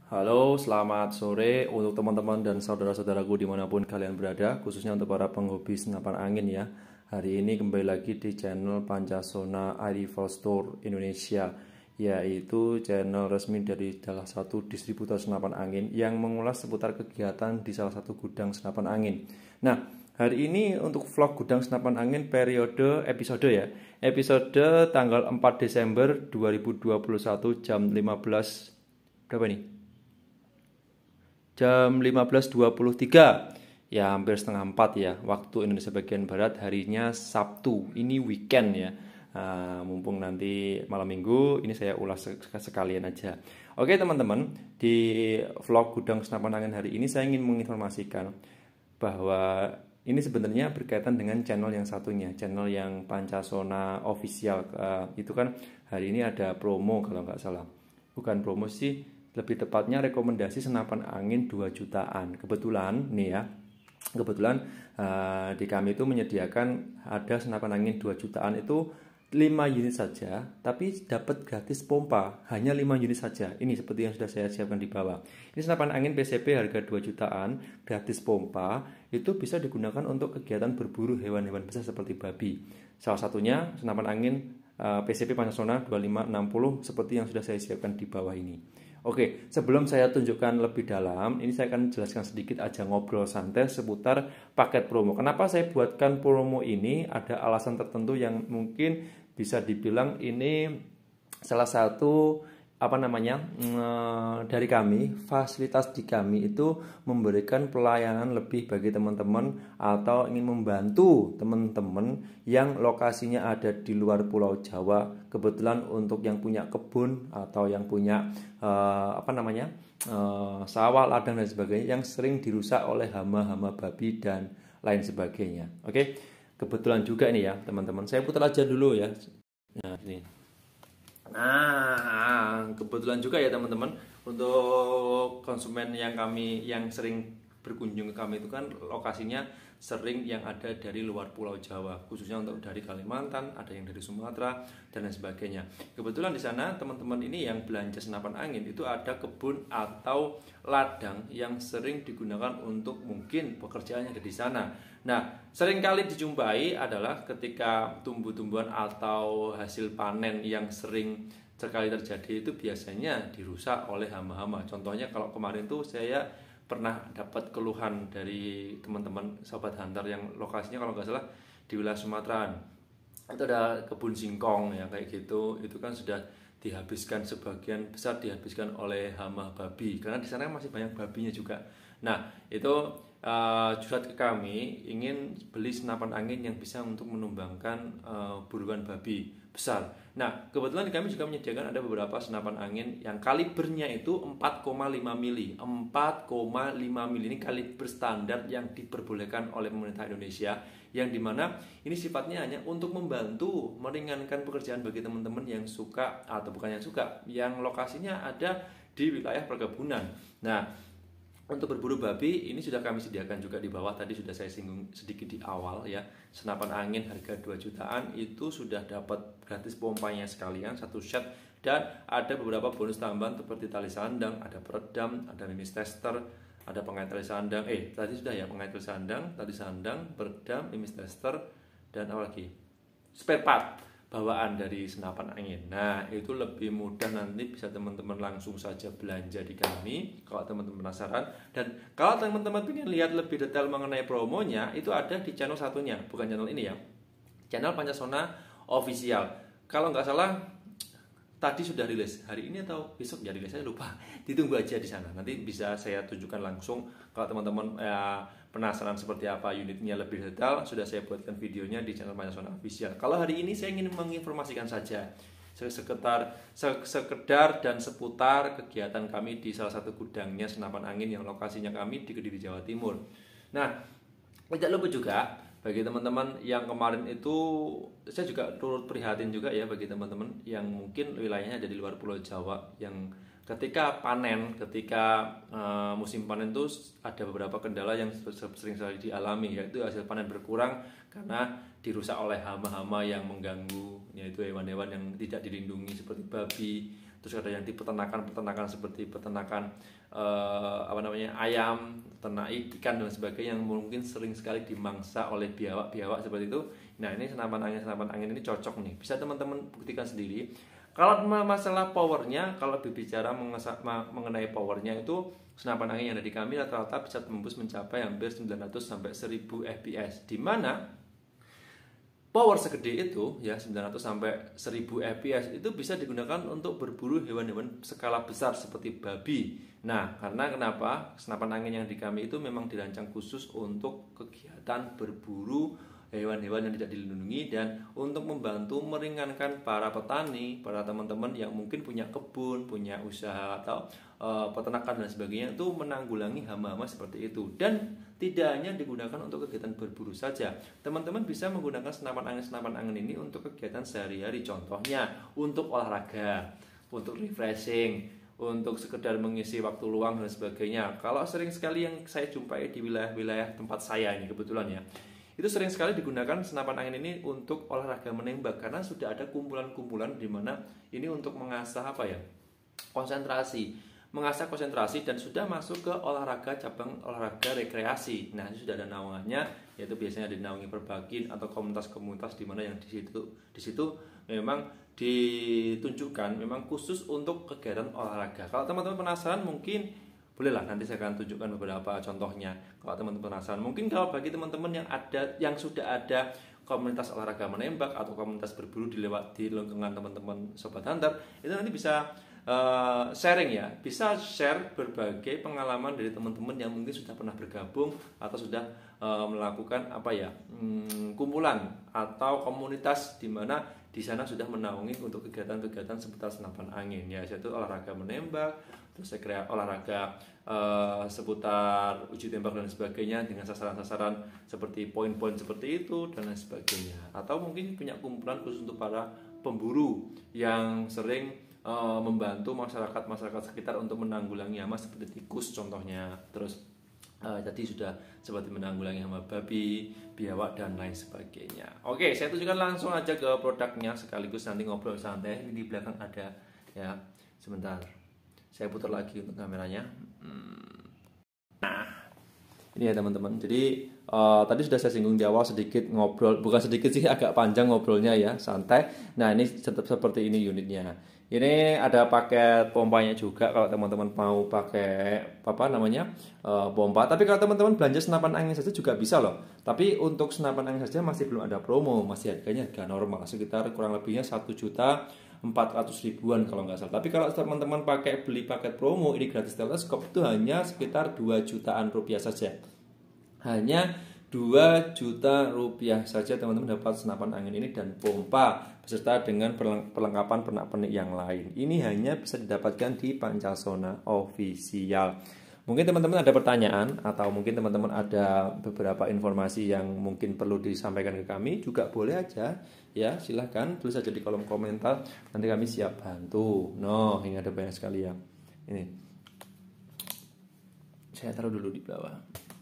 Halo, selamat sore untuk teman-teman dan saudara-saudaraku dimanapun kalian berada, khususnya untuk para penghobi senapan angin ya. Hari ini kembali lagi di channel Pancasona Rifle Store Indonesia, yaitu channel resmi dari salah satu distributor senapan angin yang mengulas seputar kegiatan di salah satu gudang senapan angin. Nah, hari ini untuk vlog gudang senapan angin periode episode ya. Episode tanggal 4 Desember 2021 jam 15 berapa nih? Jam 15.23 ya, hampir setengah 4 ya waktu Indonesia bagian Barat. Harinya Sabtu, ini weekend ya. Mumpung nanti malam minggu, ini saya ulas sekalian aja. Oke teman-teman, di vlog gudang senapan angin hari ini saya ingin menginformasikan bahwa ini sebenarnya berkaitan dengan channel yang satunya, channel yang Pancasona Official. Itu kan hari ini ada promo kalau nggak salah, bukan promo sih, lebih tepatnya rekomendasi senapan angin 2 jutaan. Kebetulan nih ya, di kami itu menyediakan ada senapan angin 2 jutaan itu 5 unit saja, tapi dapat gratis pompa, hanya 5 unit saja. Ini seperti yang sudah saya siapkan di bawah. Ini senapan angin PCP harga 2 jutaan, gratis pompa, itu bisa digunakan untuk kegiatan berburu hewan-hewan besar seperti babi. Salah satunya senapan angin PCP Pancasona 2560 seperti yang sudah saya siapkan di bawah ini. Oke, sebelum saya tunjukkan lebih dalam, ini saya akan jelaskan sedikit aja, ngobrol santai seputar paket promo. Kenapa saya buatkan promo ini? Ada alasan tertentu yang mungkin bisa dibilang ini salah satu dari kami, fasilitas di kami itu memberikan pelayanan lebih bagi teman-teman atau ingin membantu teman-teman yang lokasinya ada di luar Pulau Jawa. Kebetulan untuk yang punya kebun atau yang punya sawah, ladang dan sebagainya yang sering dirusak oleh hama-hama babi dan lain sebagainya. Oke, kebetulan juga ini ya teman-teman. Saya putar aja dulu ya. Nah, ini. Nah, kebetulan juga ya teman-teman, untuk konsumen yang sering berkunjung ke kami itu kan lokasinya sering yang ada dari luar Pulau Jawa, khususnya untuk dari Kalimantan, ada yang dari Sumatera dan lain sebagainya. Kebetulan di sana teman-teman ini yang belanja senapan angin itu ada kebun atau ladang yang sering digunakan untuk mungkin pekerjaannya ada di sana. Nah, seringkali dijumpai adalah ketika tumbuh-tumbuhan atau hasil panen yang sering sekali terjadi itu biasanya dirusak oleh hama-hama. Contohnya kalau kemarin tuh saya pernah dapat keluhan dari teman-teman sobat hunter yang lokasinya kalau nggak salah di wilayah Sumatera. Itu ada kebun singkong ya kayak gitu. Itu kan sudah dihabiskan, sebagian besar dihabiskan oleh hama babi karena di sana masih banyak babinya juga. Nah, itu curhat ke kami ingin beli senapan angin yang bisa untuk menumbangkan buruan babi besar. Nah, kebetulan kami juga menyediakan ada beberapa senapan angin yang kalibernya itu 4,5 mili. 4,5 mili ini kaliber standar yang diperbolehkan oleh pemerintah Indonesia, yang dimana ini sifatnya hanya untuk membantu meringankan pekerjaan bagi teman-teman yang suka atau bukan yang suka, yang lokasinya ada di wilayah perkebunan. Nah, untuk berburu babi ini sudah kami sediakan juga di bawah, tadi sudah saya singgung sedikit di awal ya. Senapan angin harga 2 jutaan itu sudah dapat gratis pompanya sekalian satu set, dan ada beberapa bonus tambahan seperti tali sandang, ada peredam, ada mimis tester, ada pengait tali sandang. Tadi sudah ya, pengait tali sandang, peredam, mimis tester, dan apa lagi? Spare part bawaan dari senapan angin. Nah, itu lebih mudah, nanti bisa teman-teman langsung saja belanja di kami kalau teman-teman penasaran. Dan kalau teman-teman ingin lihat lebih detail mengenai promonya, itu ada di channel satunya, bukan channel ini ya, channel Pancasona Official. Kalau nggak salah tadi sudah rilis, hari ini atau besok ya rilis, saya lupa. Ditunggu aja di sana, nanti bisa saya tunjukkan langsung. Kalau teman-teman penasaran seperti apa unitnya lebih detail, sudah saya buatkan videonya di channel Pancasona Official. Kalau hari ini saya ingin menginformasikan saja sekedar dan seputar kegiatan kami di salah satu gudangnya senapan angin yang lokasinya kami di Kediri, Jawa Timur. Nah, tidak lupa juga bagi teman-teman yang kemarin itu, saya juga turut prihatin juga ya bagi teman-teman yang mungkin wilayahnya ada di luar Pulau Jawa, yang ketika musim panen itu ada beberapa kendala yang sering sekali dialami, yaitu hasil panen berkurang karena dirusak oleh hama-hama yang mengganggu, yaitu hewan-hewan yang tidak dilindungi seperti babi, terus ada yang di peternakan seperti peternakan ayam, ternak ikan dan sebagainya yang mungkin sering sekali dimangsa oleh biawak seperti itu. Nah, ini senapan angin ini cocok nih, bisa teman-teman buktikan sendiri. Kalau masalah powernya, kalau berbicara mengenai powernya itu senapan angin yang ada di kami rata-rata bisa tembus mencapai hampir 900 sampai 1000 fps, di mana power segede itu ya 900 sampai 1000 fps itu bisa digunakan untuk berburu hewan-hewan skala besar seperti babi. Nah, karena kenapa? Senapan angin yang di kami itu memang dirancang khusus untuk kegiatan berburu hewan-hewan yang tidak dilindungi dan untuk membantu meringankan para petani, para teman-teman yang mungkin punya kebun, punya usaha atau peternakan dan sebagainya, itu menanggulangi hama-hama seperti itu. Dan tidak hanya digunakan untuk kegiatan berburu saja, teman-teman bisa menggunakan senapan angin ini untuk kegiatan sehari-hari, contohnya untuk olahraga, untuk refreshing, untuk sekedar mengisi waktu luang dan sebagainya. Kalau sering sekali yang saya jumpai di wilayah-wilayah tempat saya ini kebetulan ya, itu sering sekali digunakan senapan angin ini untuk olahraga menembak, karena sudah ada kumpulan-kumpulan di mana ini untuk mengasah konsentrasi dan sudah masuk ke olahraga cabang olahraga rekreasi. Nah, itu sudah ada naungannya, yaitu biasanya dinaungi Perbakin atau komunitas-komunitas di mana yang di situ memang ditunjukkan memang khusus untuk kegiatan olahraga. Kalau teman-teman penasaran mungkin bolehlah nanti saya akan tunjukkan beberapa contohnya. Kalau teman-teman penasaran, mungkin kalau bagi teman-teman yang sudah ada komunitas olahraga menembak atau komunitas berburu di lingkungan teman-teman Sobat Hunter, itu nanti bisa sharing ya, bisa share berbagai pengalaman dari teman-teman yang mungkin sudah pernah bergabung atau sudah melakukan kumpulan atau komunitas di mana di sana sudah menaungi untuk kegiatan-kegiatan seputar senapan angin ya, yaitu olahraga menembak, terus olahraga seputar uji tembak dan sebagainya dengan sasaran-sasaran seperti poin-poin seperti itu dan lain sebagainya. Atau mungkin punya kumpulan khusus untuk para pemburu yang sering membantu masyarakat sekitar untuk menanggulangi hama seperti tikus contohnya. Terus tadi sudah seperti menanggulangi hama babi, biawak dan lain sebagainya. Oke, saya tunjukkan langsung aja ke produknya sekaligus nanti ngobrol santai. Ini di belakang ada ya. Sebentar, saya putar lagi untuk kameranya. Nah, ini ya teman-teman. Jadi tadi sudah saya singgung di awal sedikit ngobrol, bukan sedikit sih, agak panjang ngobrolnya ya, santai. Nah, ini tetap seperti ini unitnya. Ini ada paket pompanya juga kalau teman-teman mau pakai pompa. Tapi kalau teman-teman belanja senapan angin saja juga bisa loh. Tapi untuk senapan angin saja masih belum ada promo, masih harganya harga normal, sekitar kurang lebihnya 1.400.000-an kalau nggak salah. Tapi kalau teman-teman beli paket promo ini gratis teleskop, itu hanya sekitar 2 jutaan rupiah saja. Hanya 2 juta rupiah saja teman-teman dapat senapan angin ini dan pompa beserta dengan perlengkapan pernak-pernik yang lain. Ini hanya bisa didapatkan di Pancasona Official. Mungkin teman-teman ada pertanyaan atau mungkin teman-teman ada beberapa informasi yang mungkin perlu disampaikan ke kami, juga boleh aja ya, silahkan tulis saja di kolom komentar, nanti kami siap bantu. Ini ada banyak sekali ya. Ini saya taruh dulu di bawah.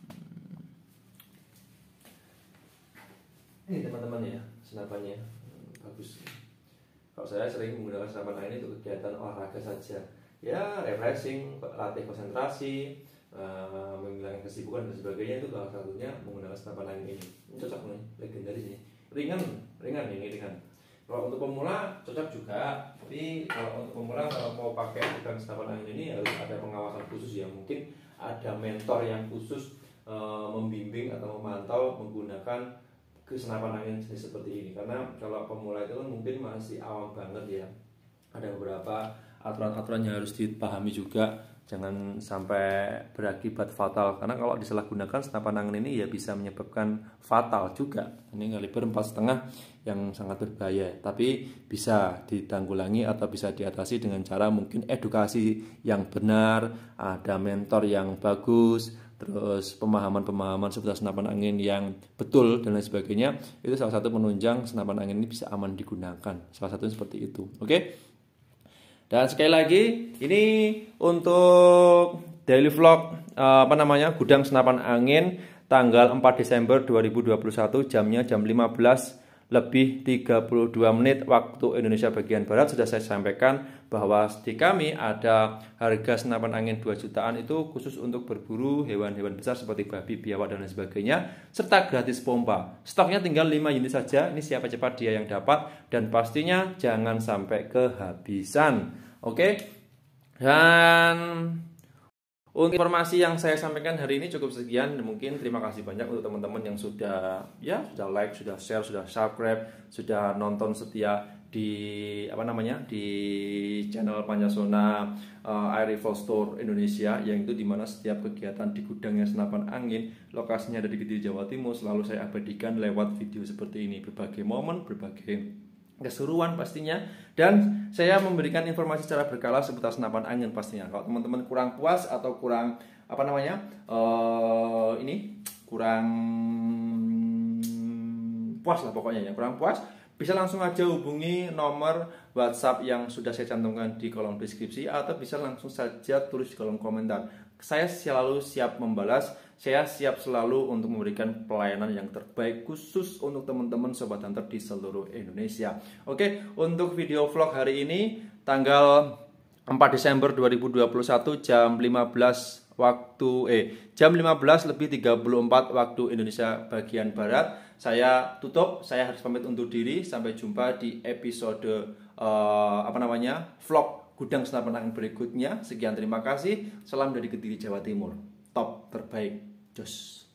Ini teman-teman ya, senapannya bagus. Kalau saya sering menggunakan senapan angin untuk kegiatan olahraga saja, ya refreshing, latih konsentrasi, menghilangkan kesibukan dan sebagainya. Itu salah satunya menggunakan senapan angin ini. Ini cocok nih, legendaris ini. Ringan ini ringan. Kalau untuk pemula cocok juga, tapi kalau untuk pemula kalau mau pakai senapan angin ini harus ada pengawasan khusus ya. Mungkin ada mentor yang khusus membimbing atau memantau menggunakan senapan angin jenis seperti ini. Karena kalau pemula itu kan mungkin masih awam banget ya, ada beberapa aturan-aturan yang harus dipahami juga, jangan sampai berakibat fatal. Karena kalau disalahgunakan senapan angin ini ya bisa menyebabkan fatal juga. Ini kaliber 4,5 yang sangat berbahaya, tapi bisa ditanggulangi atau bisa diatasi dengan cara mungkin edukasi yang benar, ada mentor yang bagus, terus pemahaman seputar senapan angin yang betul dan lain sebagainya. Itu salah satu penunjang senapan angin ini bisa aman digunakan. Salah satunya seperti itu. Oke. Dan sekali lagi, ini untuk daily vlog gudang senapan angin tanggal 4 Desember 2021, jamnya jam 15.58 lebih 32 menit waktu Indonesia bagian Barat sudah saya sampaikan bahwa di kami ada harga senapan angin 2 jutaan itu khusus untuk berburu hewan-hewan besar seperti babi, biawak dan lain sebagainya, serta gratis pompa. Stoknya tinggal 5 unit saja, ini siapa cepat dia yang dapat, dan pastinya jangan sampai kehabisan. Oke? Dan untuk informasi yang saya sampaikan hari ini cukup sekian. Mungkin terima kasih banyak untuk teman-teman yang sudah like, sudah share, sudah subscribe, sudah nonton setia di di channel Panjasona Air Rifle Store Indonesia, yang itu dimana setiap kegiatan di gudangnya senapan angin lokasinya ada di Kediri, Jawa Timur, selalu saya abadikan lewat video seperti ini, berbagai momen, berbagai keseruan pastinya, dan saya memberikan informasi secara berkala seputar senapan angin pastinya. Kalau teman-teman kurang puas atau kurang kurang puas lah pokoknya ya, kurang puas, bisa langsung aja hubungi nomor WhatsApp yang sudah saya cantumkan di kolom deskripsi, atau bisa langsung saja tulis di kolom komentar. Saya selalu siap membalas, saya siap selalu untuk memberikan pelayanan yang terbaik khusus untuk teman-teman Sobat Hunter di seluruh Indonesia. Oke, untuk video vlog hari ini tanggal 4 Desember 2021 jam 15 lebih 34 waktu Indonesia bagian Barat. Saya tutup, saya harus pamit undur diri. Sampai jumpa di episode vlog gudang senapan angin berikutnya. Sekian, terima kasih. Salam dari Kediri, Jawa Timur. Top terbaik. Jos.